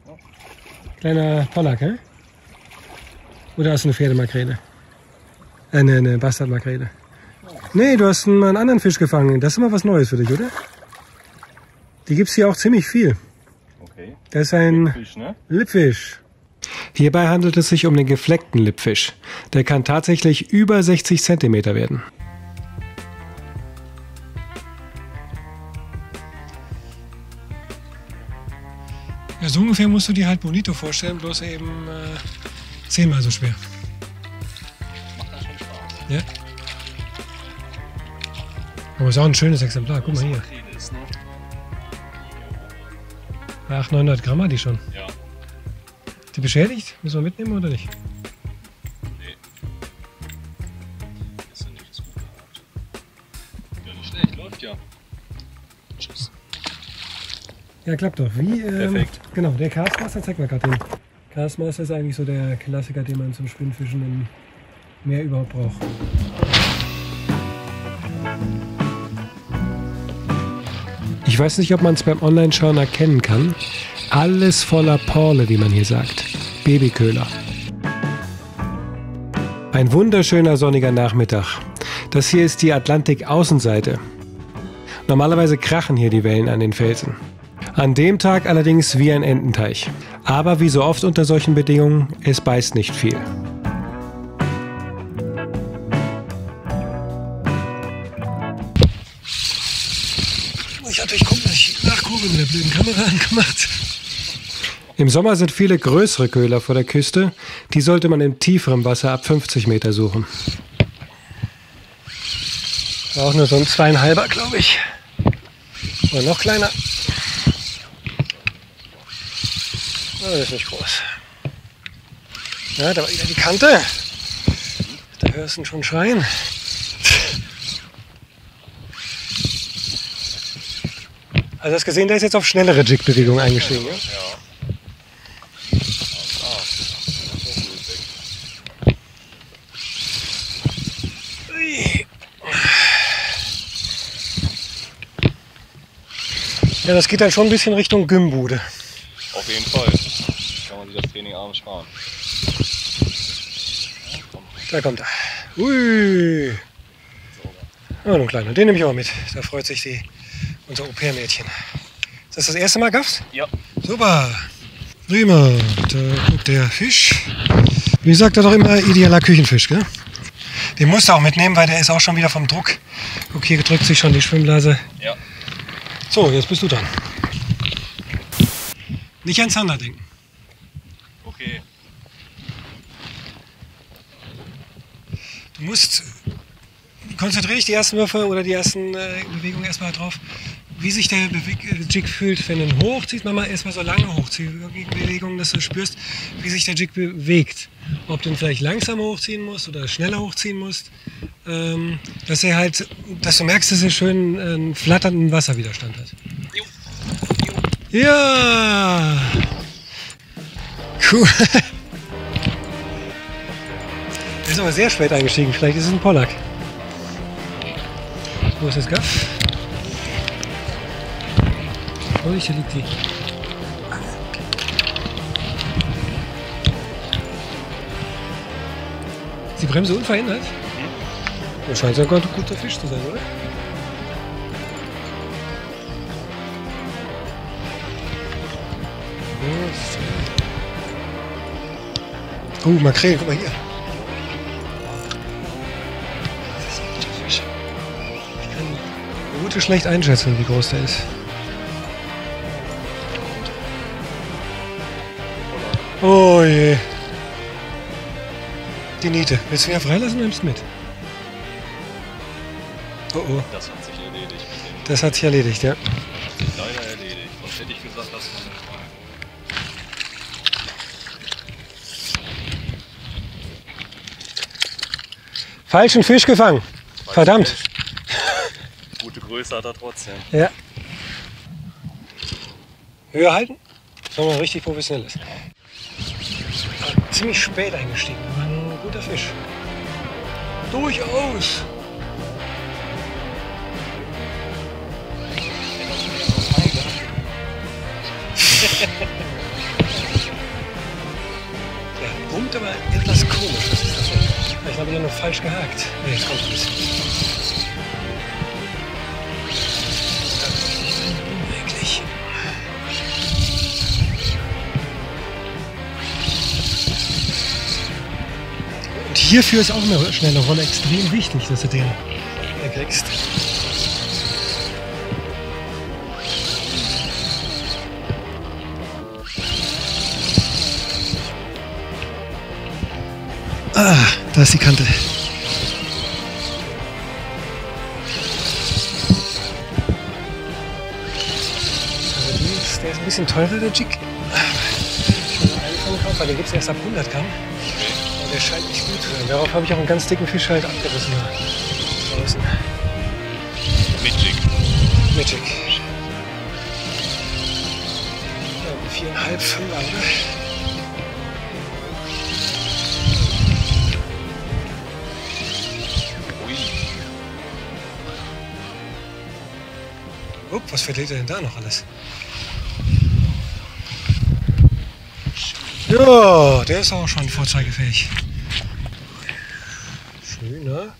Kleiner Pollack, hä? Oder hast du eine Pferdemakrele? Eine Bastardmakrele. Nee, du hast mal einen anderen Fisch gefangen. Das ist immer was Neues für dich, oder? Die gibt es hier auch ziemlich viel. Okay. Das ist ein Lippfisch, ne? Lippfisch. Hierbei handelt es sich um den gefleckten Lippfisch. Der kann tatsächlich über 60 cm werden. Ja, so ungefähr musst du dir halt Bonito vorstellen, bloß eben 10-mal so schwer. Macht dann schon Spaß. Ja. Aber ist auch ein schönes Exemplar. Guck mal hier. Ist, ne? 800-900 Gramm hat die schon. Ja. Die beschädigt? Müssen wir mitnehmen oder nicht? Nee. Ist ja nichts gut gehabt. Ja, nicht schlecht. Läuft ja. Tschüss. Ja, klappt doch. Wie? Perfekt. Genau, der Castmaster, zeig mal gerade den. Castmaster ist eigentlich so der Klassiker, den man zum Spinnfischen im Meer überhaupt braucht. Ich weiß nicht, ob man es beim Online-Schauen erkennen kann. Alles voller Porle, wie man hier sagt. Babyköhler. Ein wunderschöner sonniger Nachmittag. Das hier ist die Atlantik-Außenseite. Normalerweise krachen hier die Wellen an den Felsen. An dem Tag allerdings wie ein Ententeich. Aber wie so oft unter solchen Bedingungen, es beißt nicht viel. Ich hatte gucken, dass ich nachgucke mit der blöden Kamera angemacht. Im Sommer sind viele größere Köhler vor der Küste. Die sollte man im tieferen Wasser ab 50 Meter suchen. Auch nur so ein 2,5er, glaube ich. Oder noch kleiner. Oh, das ist nicht groß. Ja, da war wieder die Kante. Da hörst du ihn schon schreien. Also hast gesehen, der ist jetzt auf schnellere Jig-Bewegung eingestiegen. Ja? Ja. Ja, das geht dann schon ein bisschen Richtung Gymbude. Auf jeden Fall. Kann man sich das Training abends sparen. Da kommt er. Ui. Oh, ein kleiner. Den nehme ich auch mit. Da freut sich unser Au-pair-Mädchen. Ist das das erste Mal Gaffs? Ja. Super. Prima. Da guckt der Fisch. Wie sagt er doch immer, idealer Küchenfisch, gell? Den musst du auch mitnehmen, weil der ist auch schon wieder vom Druck. Guck, hier drückt sich schon die Schwimmblase. Ja. So, jetzt bist du dran. Nicht an Zander denken. Okay. Du musst, konzentriere dich die ersten Würfe oder die ersten Bewegungen erstmal drauf, wie sich der Jig fühlt, wenn du ihn hochziehst. Mach mal erstmal so lange Hochziehbewegungen, dass du spürst, wie sich der Jig bewegt. Ob du ihn vielleicht langsamer hochziehen musst oder schneller hochziehen musst. Dass er halt, dass du merkst, dass er schön einen flatternden Wasserwiderstand hat. Jo. Ja! Cool. Der ist aber sehr spät eingestiegen. Vielleicht ist es ein Pollack. Wo ist das Gaff? Oh, hier liegt die. Ist die Bremse unverändert? Das scheint ja ein guter Fisch zu sein, oder? Oh, Makrelen, guck mal hier. Das ist ein guter Fisch. Ich kann die Route schlecht einschätzen, wie groß der ist. Oh je. Die Niete. Willst du ihn ja freilassen oder nimmst du mit? Oh oh. Das hat sich erledigt. Das hat sich erledigt, ja. Leider erledigt. Sonst hätte ich gesagt, lass mal frei. Falschen Fisch gefangen. Verdammt. Gute Größe hat er trotzdem. Ja. Höher halten. So mal richtig professionell ist. Ziemlich spät eingestiegen, aber ein guter Fisch. Durchaus. aber etwas komisch. Was ist das denn? Ich habe hier noch falsch gehakt. Nee, jetzt kommt es. Unmöglich. Und hierfür ist auch eine schnelle Rolle extrem wichtig, dass du den kriegst. Ah, da ist die Kante. Also der ist ein bisschen teurer, der Jig. Ich habe einen von gekauft, weil den gibt es erst ab 100 Gramm. Aber der scheint nicht gut zu sein. Darauf habe ich auch einen ganz dicken Fisch halt abgerissen. Draußen. Mit Jig. Mit Jig. Ja, 4,5, 5, oder? Was verliert er denn da noch alles? Ja, der ist auch schon vorzeigefähig. Schön, ne?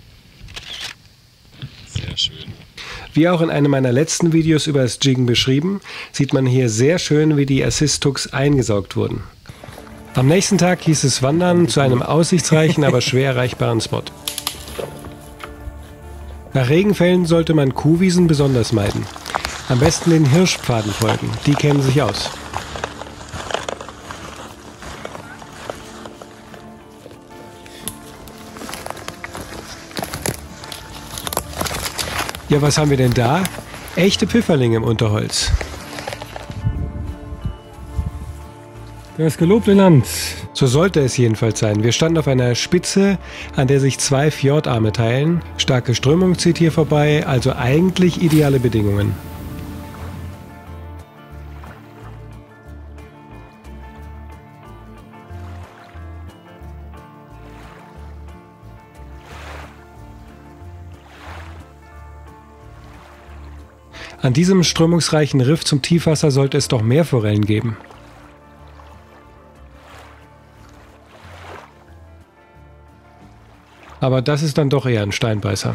Sehr schön. Wie auch in einem meiner letzten Videos über das Jiggen beschrieben, sieht man hier sehr schön, wie die Assist-Hooks eingesaugt wurden. Am nächsten Tag hieß es wandern zu einem aussichtsreichen, aber schwer erreichbaren Spot. Nach Regenfällen sollte man Kuhwiesen besonders meiden. Am besten den Hirschpfaden folgen, die kennen sich aus. Ja, was haben wir denn da? Echte Pfifferlinge im Unterholz. Das gelobte Land. So sollte es jedenfalls sein. Wir standen auf einer Spitze, an der sich zwei Fjordarme teilen. Starke Strömung zieht hier vorbei, also eigentlich ideale Bedingungen. An diesem strömungsreichen Riff zum Tiefwasser sollte es doch mehr Forellen geben. Aber das ist dann doch eher ein Steinbeißer.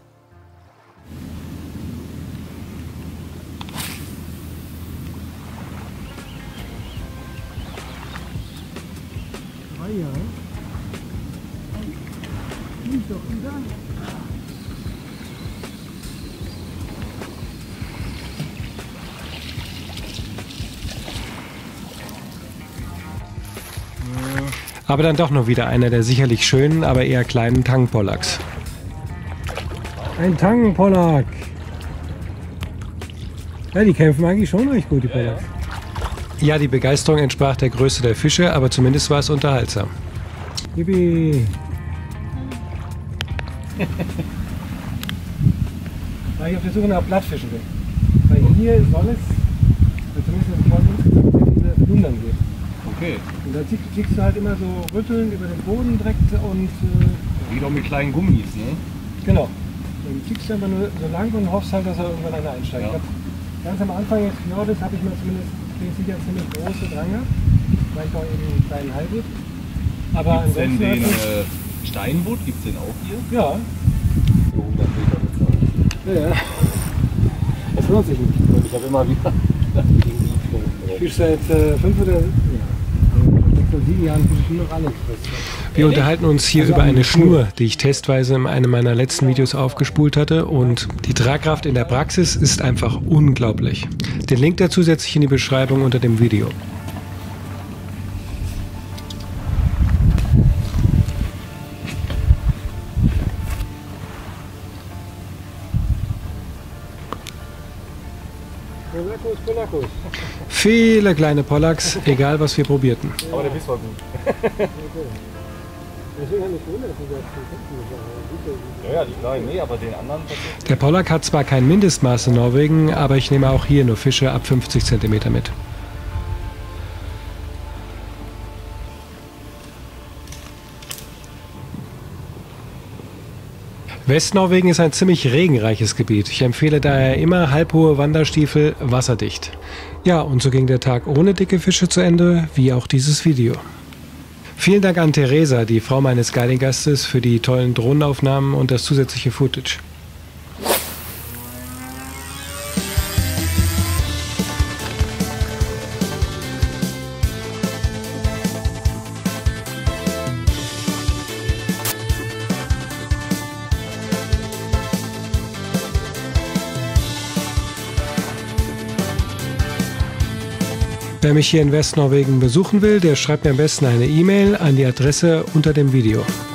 Aber dann doch noch wieder einer der sicherlich schönen, aber eher kleinen Tangpollacks. Ein Tangenpollack. Ja, die kämpfen eigentlich schon recht gut, die Pollacks. Ja, die Begeisterung entsprach der Größe der Fische, aber zumindest war es unterhaltsam. Yippie. Weil ich auf der Suche nach Blattfischen bin. Weil hier soll es, zumindest im Sport insgesamt, Flundern geben. Okay. Und da ziehst du halt immer so rütteln über den Boden direkt und... Wie doch mit kleinen Gummis, ne? Genau. Dann ziehst du einfach nur so lang und hoffst halt, dass er irgendwann einer einsteigt. Ja. Ganz am Anfang des Fjordes habe ich mal zumindest, bin sicher, ziemlich große Drang gehabt. Weil ich auch eben einen kleinen Hai gibt. Aber Gibt's denn ansonsten... den Steinbutt, gibt es den auch hier? Ja. So 100 Meter mit Zeit. Ja. Das lohnt sich nicht. Und ich habe immer wieder Ich fische seit 5 oder 7 Jahren fische ich nur noch alles. Wir unterhalten uns hier über eine Schnur, die ich testweise in einem meiner letzten Videos aufgespult hatte, und die Tragkraft in der Praxis ist einfach unglaublich. Den Link dazu setze ich in die Beschreibung unter dem Video. Viele kleine Pollacks, egal was wir probierten. Aber der Biss war gut. Ja, die kleinen, nee, aber den anderen... Der Pollack hat zwar kein Mindestmaß in Norwegen, aber ich nehme auch hier nur Fische ab 50 cm mit. Westnorwegen ist ein ziemlich regenreiches Gebiet. Ich empfehle daher immer halbhohe Wanderstiefel, wasserdicht. Ja, und so ging der Tag ohne dicke Fische zu Ende, wie auch dieses Video. Vielen Dank an Theresa, die Frau meines Guiding-Gastes, für die tollen Drohnenaufnahmen und das zusätzliche Footage. Wer mich hier in Westnorwegen besuchen will, der schreibt mir am besten eine E-Mail an die Adresse unter dem Video.